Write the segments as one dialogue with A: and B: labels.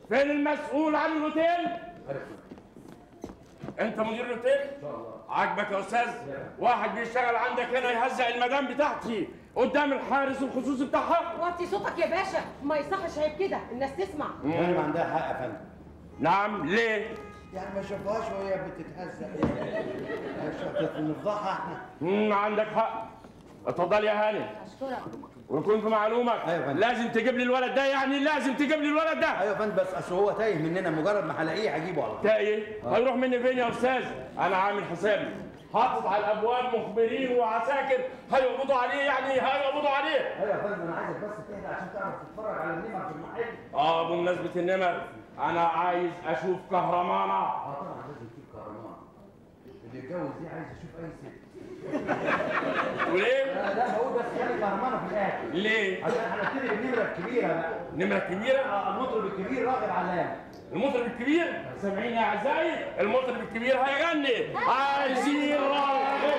A: فين المسؤول عن الاوتيل؟ انت مدير الاوتيل؟ ان شاء الله. عاجبك يا استاذ؟ واحد بيشتغل عندك هنا يهزق المدام بتاعتي قدام الحارس الخصوصي بتاعها؟
B: وطي صوتك يا باشا، ما يصحش عيب كده، الناس تسمع.
C: ما عندها حق يا فندم.
A: نعم، ليه؟
C: يعني ما شافوهاش وهي بتتهزق. نفضحها احنا.
A: عندك حق. اتفضل يا هاني.
B: اشكرك.
A: ويكون في معلومك.
C: ايوه يا فندم.
A: لازم تجيب لي الولد ده، يعني لازم تجيب لي الولد ده.
C: ايوه يا فندم، بس اصل هو تايه مننا، مجرد ما هلاقيه هجيبه على طول.
A: تايه؟ هيروح مني فين يا استاذ؟ انا عامل حسابي حاطط على الابواب مخبرين وعساكر هيقبضوا عليه، يعني هيقبضوا عليه.
C: ايوه يا فندم، انا عايزك بس تهدى عشان تعرف تتفرج على النمر في المحل.
A: بمناسبة النمر انا عايز اشوف كهرمانة.
C: طبعا لازم تجيب كهرمان. اللي يتجوز دي عايز يشوف اي ست.
A: تقول ايه؟
C: لا بقول بس خلي كهرمانة في الاخر.
A: ليه؟
C: عشان هنبتدي بالنمرة الكبيرة بقى.
A: النمرة الكبيرة؟
C: المطرب الكبير راغب علام.
A: المطرب الكبير؟ سامعين يا اعزائي؟ المطرب الكبير هيغني. عايزين راغب،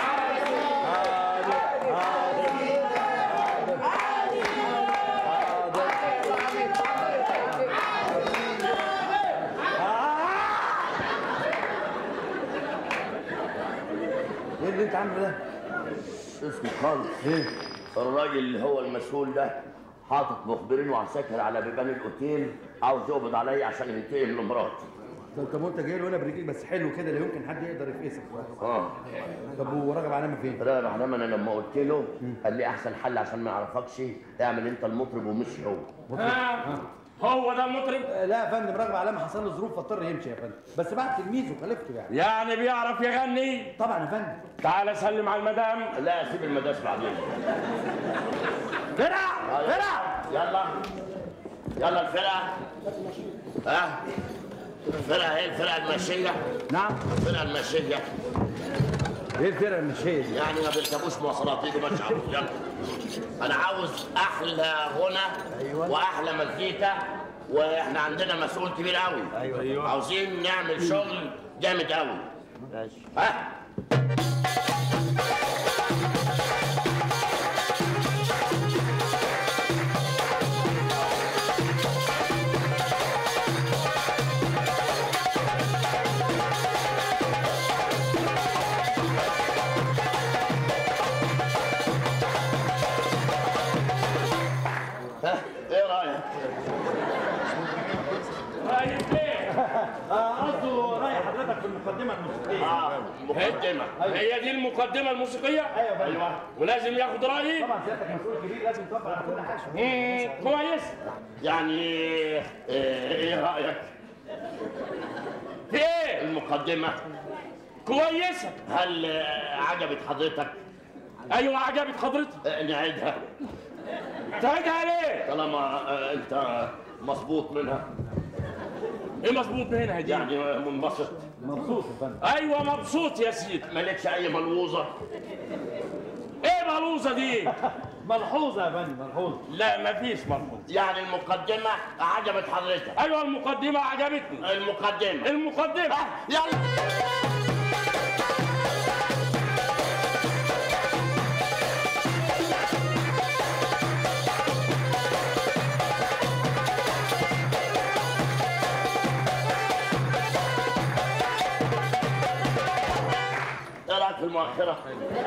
C: ايه اللي انت عامله ده؟
D: اسمه خالص.
C: ايه؟
D: الراجل اللي هو المسؤول ده حاطط مخبرين وعساكر على بيبان الاوتيل، عاوز يقبض عليا عشان ينتقم لمراتي.
C: طب وانت جاي له هنا برجليك بس حلو كده، لا يمكن حد يقدر يفقسك. طب وراغب علامه فين؟
D: راغب علامه انا لما قلت له قال لي احسن حل عشان ما يعرفكش اعمل انت المطرب ومش هو.
A: هو ده المطرب؟
C: لا يا فندم، راغب علامه حصل له ظروف فاضطر يمشي يا فندم، بس بعد تلميذه خلفته يعني.
A: يعني بيعرف يغني؟
C: طبعا يا فندم.
A: تعال سلم على المدام.
D: لا سيب المداس بعدين.
A: فرقة فرقة،
D: يلا يلا الفرقه. الفرقه هي الفرقه الماشيه.
C: نعم.
D: الفرقه الماشيه.
C: ايه الفرقه الماشيه دي؟
D: يعني ما بيركبوش مواصلات، يجوا ماشي على طول. يلا انا عاوز احلى غنى. أيوة. واحلى مزيكا، واحنا عندنا مسؤول كبير قوي.
C: ايوه
D: عاوزين نعمل شغل جامد قوي.
C: ماشي.
D: ايه رايك؟
A: رايك ايه؟
C: قصده راي حضرتك في المقدمه الموسيقيه.
D: مقدمه.
A: هي دي المقدمة الموسيقية؟
C: ايوه.
A: ولازم ياخد رأيي؟
C: طبعا سيادتك مسؤول كبير لازم تطبق على كل حاجه.
A: كويس.
D: يعني ايه رايك
A: في ايه؟
D: المقدمه؟
A: كويسة.
D: هل عجبت حضرتك؟
A: ايوه عجبت حضرتك.
D: نعيدها.
A: تعيدها ليه؟
D: طالما انت مظبوط منها.
A: ايه مظبوط هنا دي؟
D: يعني منبسط.
C: مبسوط يا فندم.
A: ايوه مبسوط يا سيدي.
D: مالكش اي ملوظه؟
A: ايه ملوظة دي؟
C: ملحوظه يا فندم، ملحوظه.
A: لا مفيش ملحوظة.
D: يعني المقدمه عجبت حضرتك؟
A: ايوه المقدمة عجبتني.
D: المقدمه.
A: المقدمة.
D: يلا ايه رايك في المؤخره؟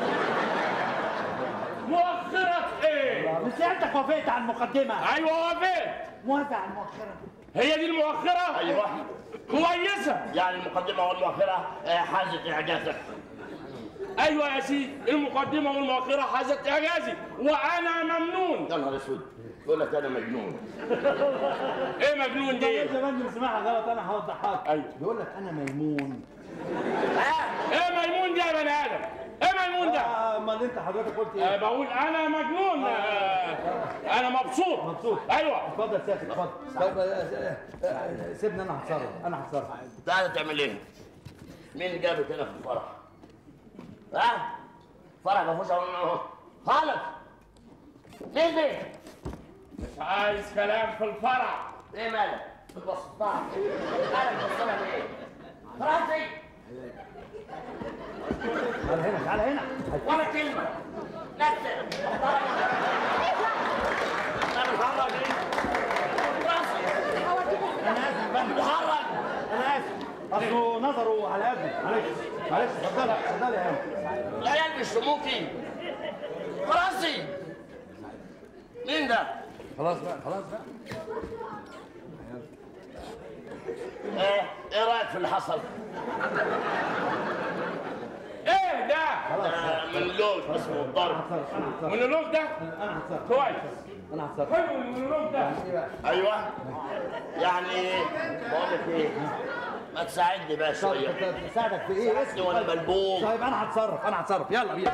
A: مؤخرة ايه؟
C: مش سيادتك وافقت على المقدمه؟
A: ايوه وافقت.
C: موافق على المؤخره.
A: هي دي المؤخرة؟
D: ايوه.
A: كويسة.
D: يعني المقدمه والمؤخره حازت اعجازك؟
A: ايوه يا سيدي، المقدمة والمؤخرة حازت اعجازي وانا ممنون.
D: يا نهار اسود، يقول لك انا مجنون.
A: ايه مجنون دي؟
C: يا فندم سمعها غلط، انا هوضحها لك.
A: ايوه.
C: بيقول لك انا ميمون.
A: ايه ميمون ده يا بني ادم؟ ايه ميمون ده؟
C: امال انت حضرتك قلت ايه؟
A: بقول انا مجنون. انا مبسوط.
C: مبسوط.
A: ايوه.
C: اتفضل سيادتك اتفضل. سيبني انا هتصرف، انا هتصرف.
D: تعالى تعمل ايه؟ مين جابك هنا في الفرح؟ فرح ما فيهوش خالص. مين دي؟
A: مش عايز كلام في الفرح.
D: ايه مالك؟ بتبسطها. مالك بتبصلها ليه؟ فرحتي؟
C: تعالى هنا، تعالى هنا.
D: ولا كلمة. نفسك. انا بتعرض ايه؟ اتحرك.
C: انا اسف، اصله نظره على قده. معلش معلش، اتفضلي اتفضلي يا هانم.
D: العيال بيشتموكي. راسي. مين ده؟
C: خلاص بقى خلاص بقى.
D: ايه رايك في اللي حصل؟
A: ايه ده؟
D: مونولوج اسمه الضرب.
A: مونولوج ده؟
C: انا هتصرف
A: كويس.
C: انا هتصرف.
A: حلو المونولوج ده.
D: ايوه يعني بقول لك ايه، ما تساعدني بقى شويه.
C: تساعدك في ايه؟
D: اسمي وانا بلبوغ.
C: طيب انا هتصرف انا هتصرف. يلا بينا.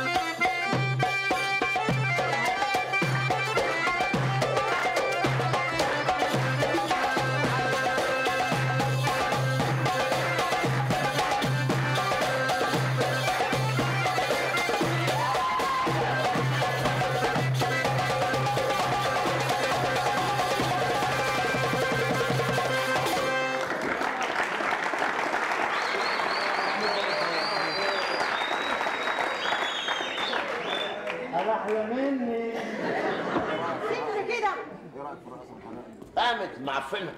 C: احلى مني.
B: ستر كده.
D: قامت معفنه.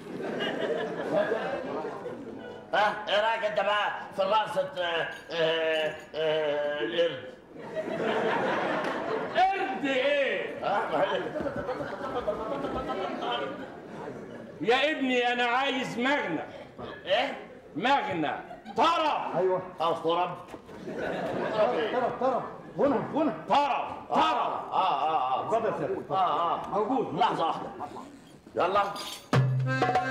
D: ها ايه رايك انت بقى في رقصه القرد؟
A: قرد ايه؟ يا ابني انا عايز مغنى.
D: ايه؟
A: مغنى طرب.
C: ايوه
D: طرب.
C: طرب هنا
A: طرب.
C: اتفضل يا سيدي.
D: موجود. لحظه واحده. يلا.